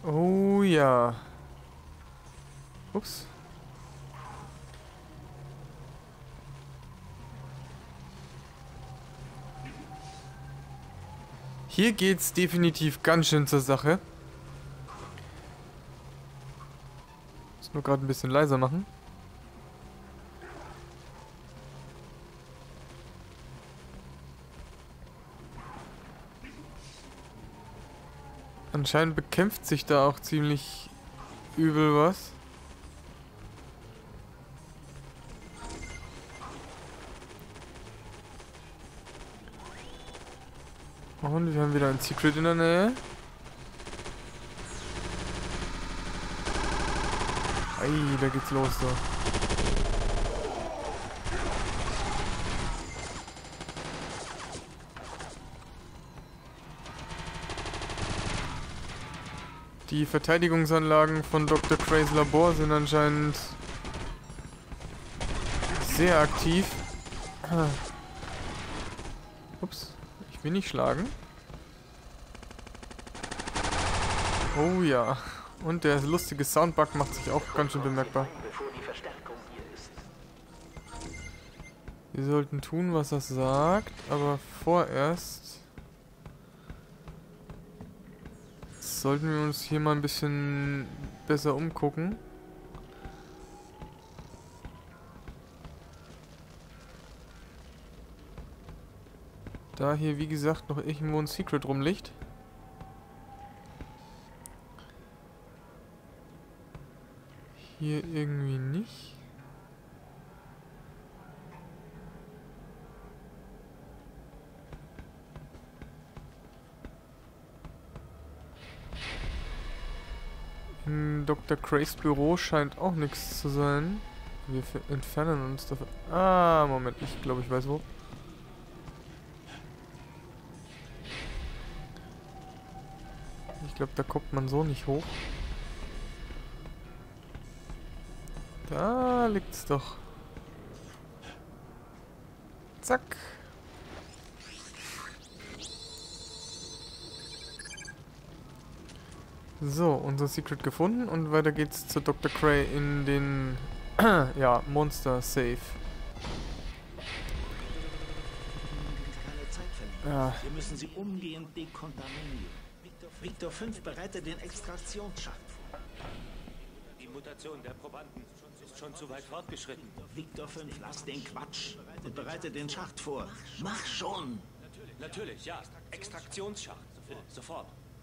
Oh ja. Ups. Hier geht's definitiv ganz schön zur Sache. Muss nur gerade ein bisschen leiser machen. Anscheinend bekämpft sich da auch ziemlich übel was. Und wir haben wieder ein Secret in der Nähe. Ei, da geht's los so. Die Verteidigungsanlagen von Dr. Crays Labor sind anscheinend sehr aktiv. Ups, ich will nicht schlagen. Oh ja. Und der lustige Soundbug macht sich auch ganz schön bemerkbar. Wir sollten tun, was er sagt, aber vorerst sollten wir uns hier mal ein bisschen besser umgucken. Da hier, wie gesagt, noch irgendwo ein Secret rumliegt. Hier irgendwie nicht. In Dr. Crays Büro scheint auch nichts zu sein. Wir entfernen uns davon. Ah, Moment, ich glaube, ich weiß wo. Ich glaube, da kommt man so nicht hoch. Da liegt's doch. Zack. So, unser Secret gefunden und weiter geht's zu Dr. Cray in den ja, Monster Safe. Ja. Wir müssen sie umgehend dekontaminieren. Victor 5 bereitet den Extraktionsschacht vor. Die Mutation der Probanden ist schon zu weit fortgeschritten. Victor 5, lass den Quatsch und bereite den Schacht vor. Mach schon! Natürlich, ja. Extraktionsschacht. Sofort.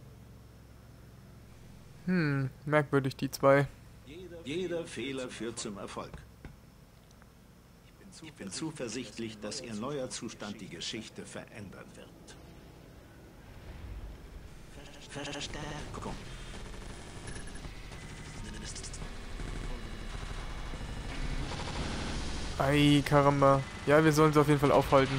Merkwürdig, die zwei. Jeder Fehler führt zum Erfolg. Ich bin zuversichtlich, dass ihr neuer Zustand die Geschichte verändern wird. Verstärkung. Ei, Karamba. Ja, wir sollen sie auf jeden Fall aufhalten.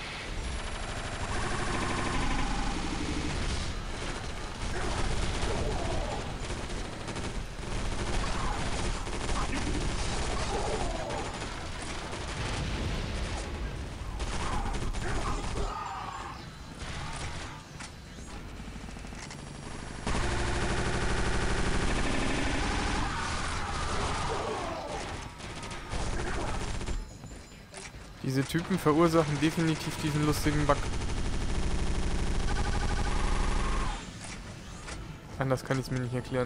Diese Typen verursachen definitiv diesen lustigen Bug. Anders kann ich es mir nicht erklären.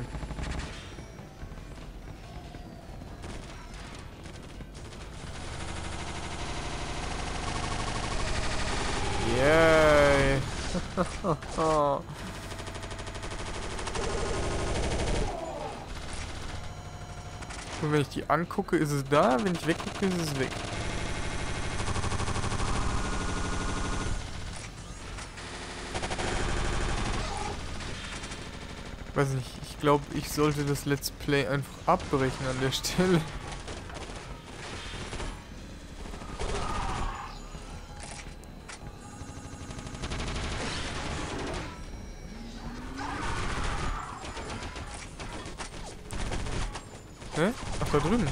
Yay! Und wenn ich die angucke, ist es da. Wenn ich weggucke, ist es weg. Weiß nicht, ich glaube, ich sollte das Let's Play einfach abbrechen an der Stelle. Hä? Ach, da drüben.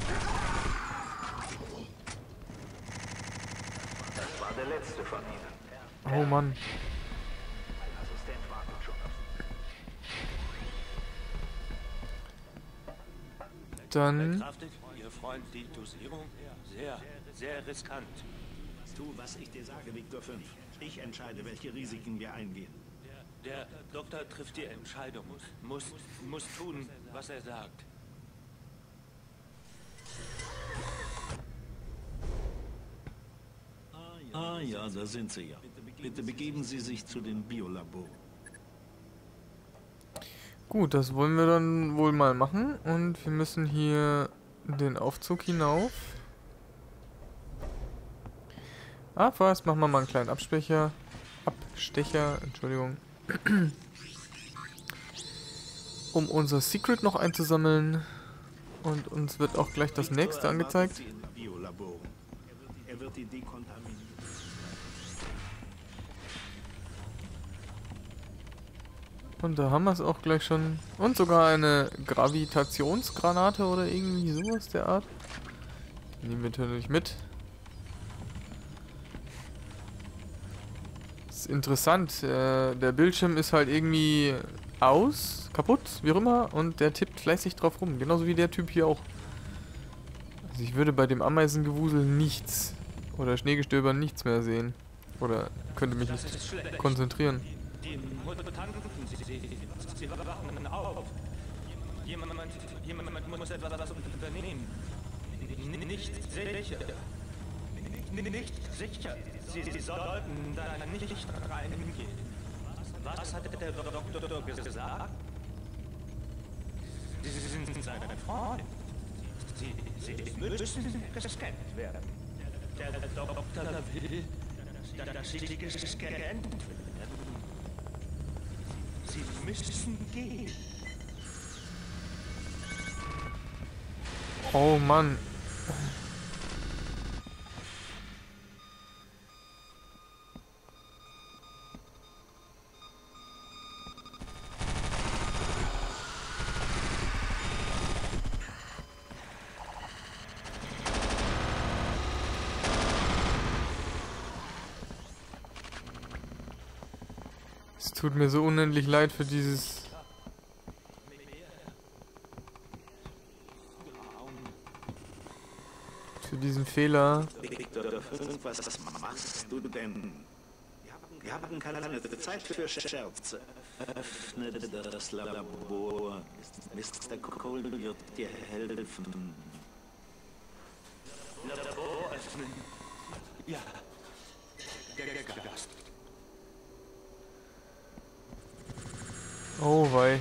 Das war der letzte von ihnen. Oh Mann. Mein Assistent wartet schon auf Dann... Kraftig, Ihr Freund, die Dosierung? Sehr, sehr riskant. Tu, was ich dir sage, Victor 5. Ich entscheide, welche Risiken wir eingehen. Der Doktor trifft die Entscheidung. Muss tun, was er sagt. Ah ja, da sind Sie ja. Bitte begeben Sie sich zu den Biolaboren. Gut, das wollen wir dann wohl mal machen. Und wir müssen hier den Aufzug hinauf. Vorerst machen wir mal einen kleinen Abstecher, Entschuldigung. Um unser Secret noch einzusammeln. Und uns wird auch gleich das nächste angezeigt. Er wird die dekontaminieren. Und da haben wir es auch gleich schon. Und sogar eine Gravitationsgranate oder irgendwie sowas der Art. Die nehmen wir natürlich mit. Ist interessant. Der Bildschirm ist halt irgendwie kaputt, wie auch immer. Und der tippt fleißig drauf rum. Genauso wie der Typ hier auch. Also ich würde bei dem Ameisengewusel nichts oder Schneegestöber nichts mehr sehen. Oder könnte mich nicht konzentrieren. Die Mutanten, sie wachen auf. Jemand muss etwas unternehmen. Nicht sicher. Nicht sicher. Sie sollten da nicht reingehen. Was hat der Doktor gesagt? Sie sind sein Freund. Sie müssen gescannt werden. Der Doktor will, dass sie gescannt werden. Sie müssen gehen. Oh Mann. Es tut mir so unendlich leid für diesen Fehler. Victor 5, was machst du denn? Wir haben keine Zeit für Scherze. Öffne das Labor. Mr. Cole wird dir helfen. Labor öffnen. Ja. Der Gast. Oh wei.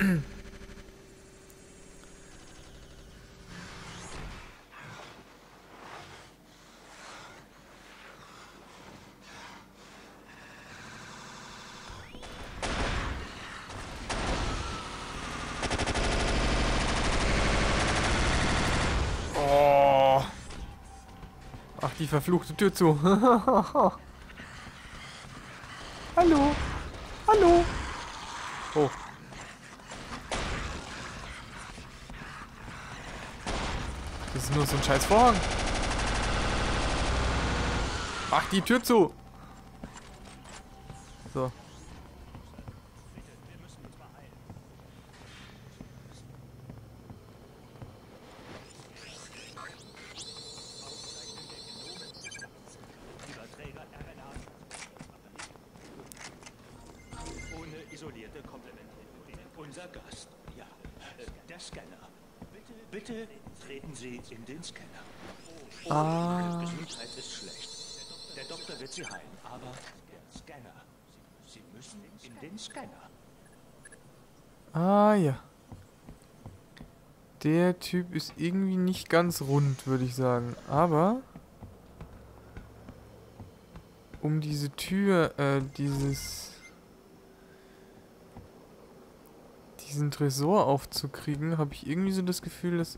Oh. Ach, die verfluchte Tür zu. Hallo. Hallo. Oh. Das ist nur so ein scheiß Vorhang. Mach die Tür zu. So. Ohne isolierte Komplementierung. Unser Gast, ja. Der Scanner. Bitte treten Sie in den Scanner. Ihre Gesundheit ist schlecht. Der Doktor wird Sie heilen, aber der Scanner. Sie müssen in den Scanner. Ah ja. Der Typ ist irgendwie nicht ganz rund, würde ich sagen. Aber um diese Tür, diesen Tresor aufzukriegen, habe ich irgendwie so das Gefühl, dass...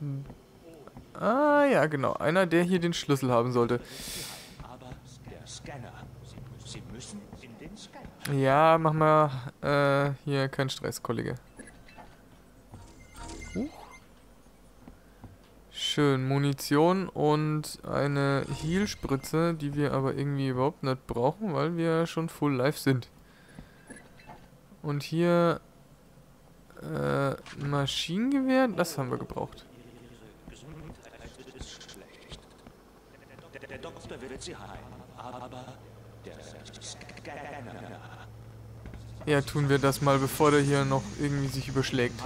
Ah ja, genau. Einer, der hier den Schlüssel haben sollte. Aber der Scanner. Sie müssen in den Scanner. Ja, mach mal hier keinen Stress, Kollege. Schön, Munition und eine Heal-Spritze, die wir aber irgendwie überhaupt nicht brauchen, weil wir schon full life sind. Und hier Maschinengewehr, das haben wir gebraucht. Doktor wird sie heilen, aber der Scanner... Ja, tun wir das mal, bevor der hier noch irgendwie sich überschlägt.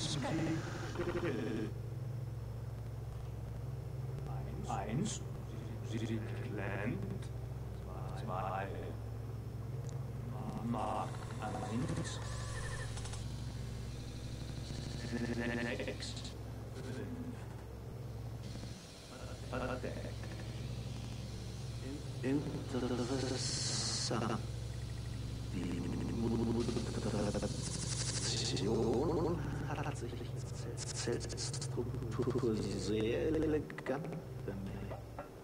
Eins, sie klemmt. Zwei, Mark 1. Next. Verdeckt. Interessant. Die Mutation hat sich Zellstruktur sehr elegant bemerkt.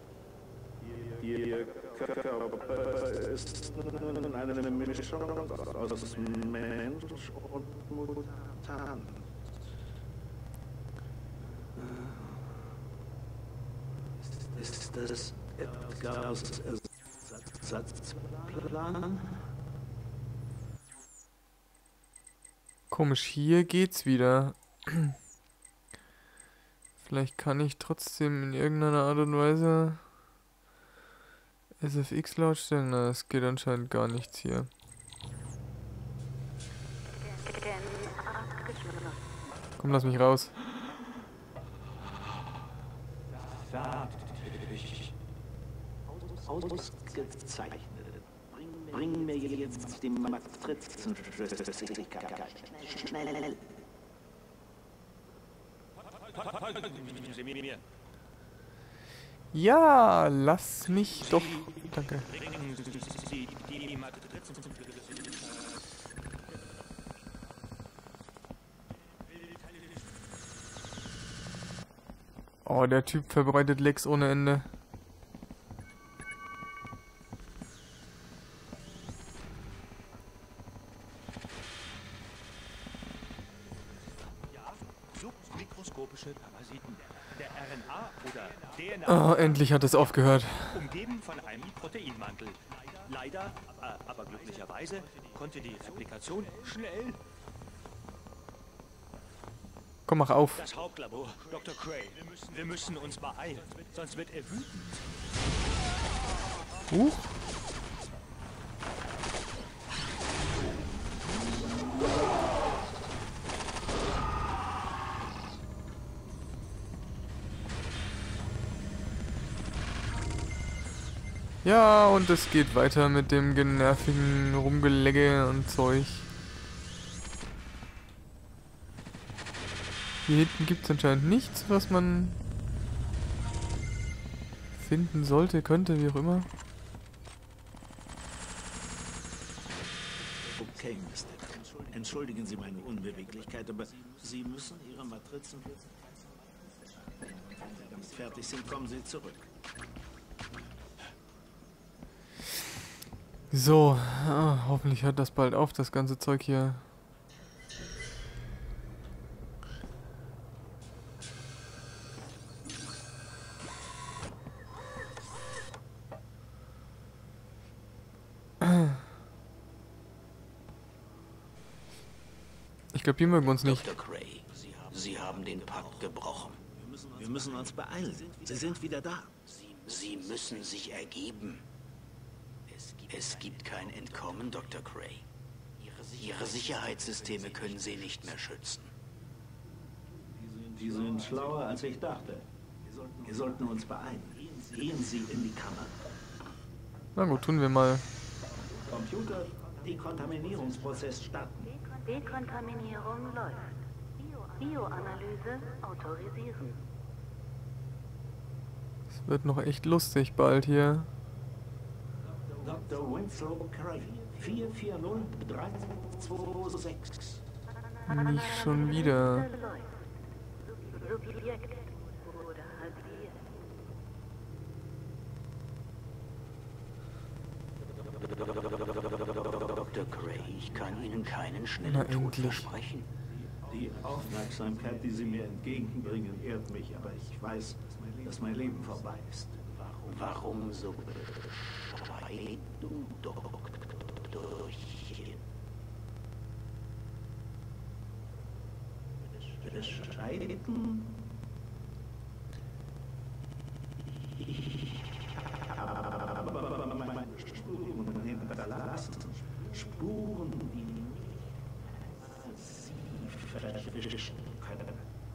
Ihr Körper ist nun eine Mischung aus Mensch und Mutant. Ist das Edgars Ersatzplan? Komisch, hier geht's wieder. Vielleicht kann ich trotzdem in irgendeiner Art und Weise SFX lautstellen. Na, es geht anscheinend gar nichts hier. Komm, lass mich raus. Ausgezeichnet. Bring mir jetzt die Matrizenflüssigkeit. Schnell. Ja, lass mich doch. Danke. Oh, der Typ verbreitet Lecks ohne Ende. Mikroskopische Parasiten der RNA oder DNA. Oh, endlich hat es aufgehört. Umgeben von einem Proteinmantel. Leider, aber glücklicherweise, konnte die Replikation schnell. Komm, mach auf. Das Hauptlabor, Dr. Cray. Wir müssen uns beeilen, sonst wird er wütend. Huch. Ja, und es geht weiter mit dem nervigen Rumgelegge und Zeug. Hier hinten gibt es anscheinend nichts, was man finden sollte, könnte, wie auch immer. Okay, Mister. Entschuldigen Sie meine Unbeweglichkeit, aber Sie müssen Ihre Matrizen... Wenn Sie fertig sind, kommen Sie zurück. So, hoffentlich hört das bald auf, das ganze Zeug hier. Ich glaube, die mögen uns nicht. Dr. Cray, Sie haben den Pakt gebrochen. Wir müssen uns beeilen. Sie sind wieder da. Sie müssen sich ergeben. Es gibt kein Entkommen, Dr. Cray. Ihre Sicherheitssysteme können Sie nicht mehr schützen. Sie sind schlauer, als ich dachte. Wir sollten uns beeilen. Gehen Sie in die Kammer. Na gut, tun wir mal. Computer, Dekontaminierungsprozess starten. Dekontaminierung läuft. Bioanalyse autorisieren. Es wird noch echt lustig bald hier. Dr. Winslow Cray, 440326. Nicht schon wieder. Subjekt wurde halbiert. Dr. Cray, ich kann Ihnen keinen Na, schnellen Tod endlich. versprechen. Die Aufmerksamkeit, die Sie mir entgegenbringen, ehrt mich, aber ich weiß, dass mein Leben vorbei ist. Warum so bescheiden, Doktorchen? Bescheiden? Ich Spuren, die nicht sie verwischen können.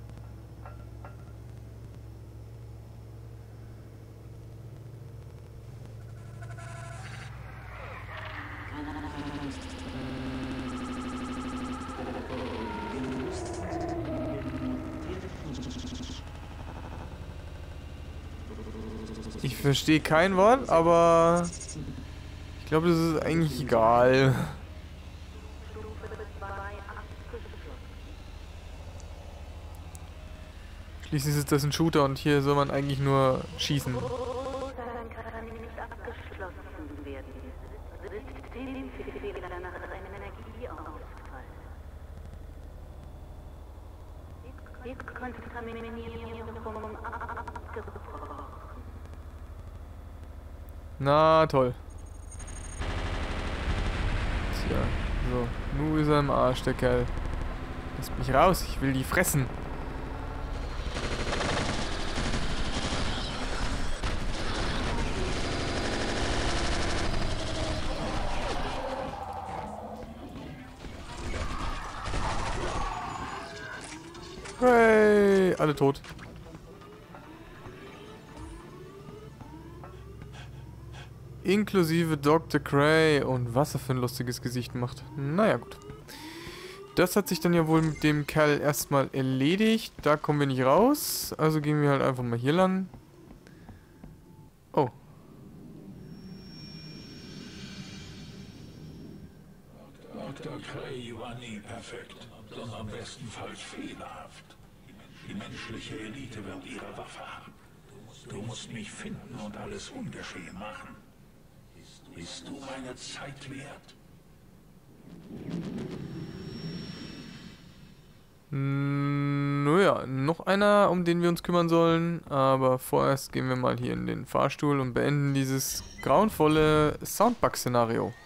Ich verstehe kein Wort, aber ich glaube, das ist eigentlich egal. Schließlich ist das ein Shooter und hier soll man eigentlich nur schießen. Kann nicht abgeschlossen werden. Systemfehler nach einem Energieausfall. Dekontaminierung abgebrochen. Na toll. Tja, so. Nun ist er im Arsch, der Kerl. Lass mich raus, ich will die fressen. Hey, alle tot. Inklusive Dr. Cray. Und was er für ein lustiges Gesicht macht. Naja, gut. Das hat sich dann ja wohl mit dem Kerl erstmal erledigt. Da kommen wir nicht raus. Also gehen wir halt einfach mal hier lang. Oh. Dr. Cray war nie perfekt, sondern bestenfalls fehlerhaft. Die menschliche Elite wird ihre Waffe haben. Du musst mich finden und alles ungeschehen machen. Bist du meine Zeit wert? Naja, noch einer, um den wir uns kümmern sollen. Aber vorerst gehen wir mal hier in den Fahrstuhl und beenden dieses grauenvolle Soundbug-Szenario.